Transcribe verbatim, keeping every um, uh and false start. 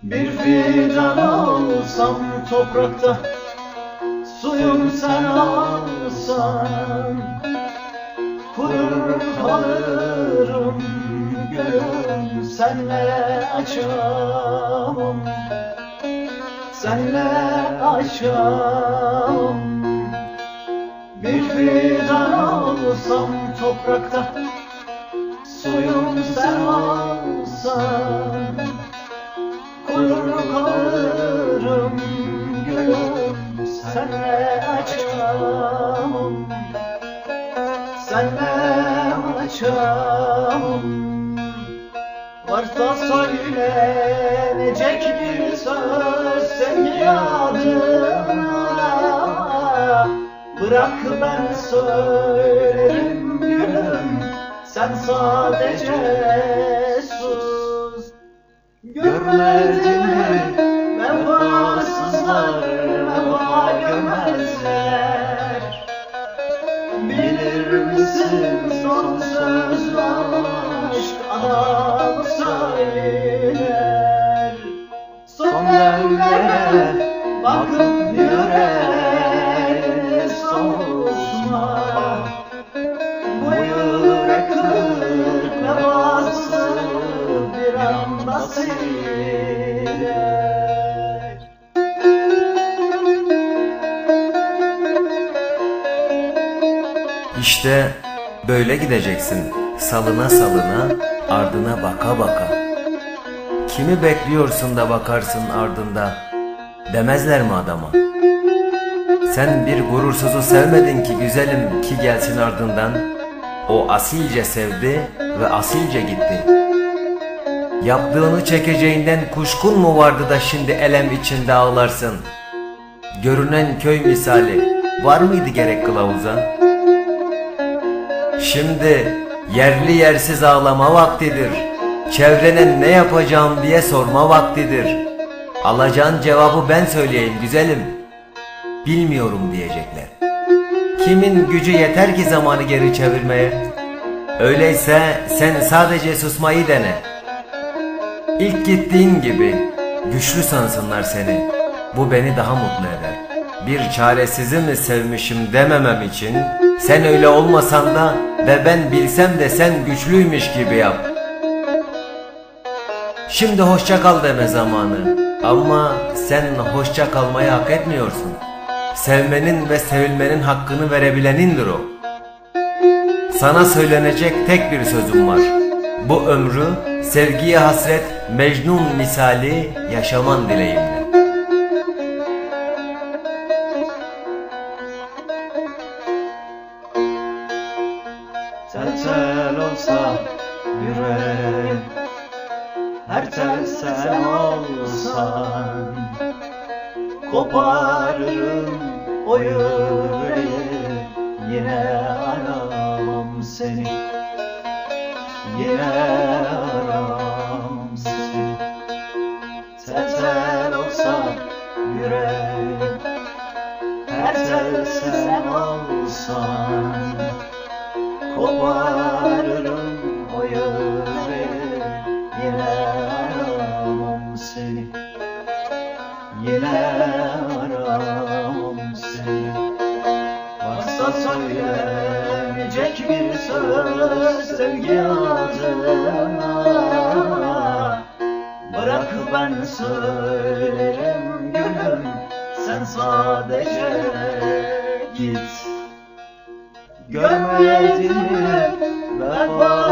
Bir fidan olsam toprakta, suyum sen olsan, kurur kalırım gülüm, senle açamam, senle açamam. Bir fidan olsam toprakta, suyum sen olsan, kurur kalırım gülüm, senle açamam, senle açamam. Varsa söylenecek bir söz sevgi adına, bırak ben söylerim gülüm, sen sadece sus. Görmedin mi vefasızlar vefa görmezler? Bilir misin son söz aşk adamı söyler. Son demlere bakıp yüreğini soğutma, bu yürek kırık vefasız bir anda siler. İşte böyle gideceksin, salına salına, ardına baka baka. Kimi bekliyorsun da bakarsın ardında, demezler mi adama? Sen bir gurursuzu sevmedin ki güzelim, ki gelsin ardından. O asilce sevdi ve asilce gitti. Yaptığını çekeceğinden kuşkun mu vardı da şimdi elem içinde ağlarsın? Görünen köy misali var mıydı gerek kılavuza? Şimdi yerli yersiz ağlama vaktidir. Çevrene ne yapacağım diye sorma vaktidir. Alacağın cevabı ben söyleyeyim güzelim. Bilmiyorum diyecekler. Kimin gücü yeter ki zamanı geri çevirmeye? Öyleyse sen sadece susmayı dene. İlk gittiğin gibi güçlü sansınlar seni. Bu beni daha mutlu eder. Bir çaresizi mi sevmişim dememem için sen öyle olmasan da ve ben bilsem de sen güçlüymüş gibi yap. Şimdi hoşça kal deme zamanı, ama sen hoşça kalmayı hak etmiyorsun. Sevmenin ve sevilmenin hakkını verebilenindir o. Sana söylenecek tek bir sözüm var. Bu ömrü sevgiye hasret Mecnun misali yaşaman dileğimle. Tel tel olsa yüreğim, her tel sen olsan, koparırım o yüreği, yine aramam seni, yine aramam seni. Tel tel olsa yüreğim, her tel sen olsan, koparırım o yüreği, yine aramam seni, yine aramam seni. Varsa söylenecek bir söz sevgi adına, bırak ben söylerim gülüm, sen sadece git. Görmedin mi vefa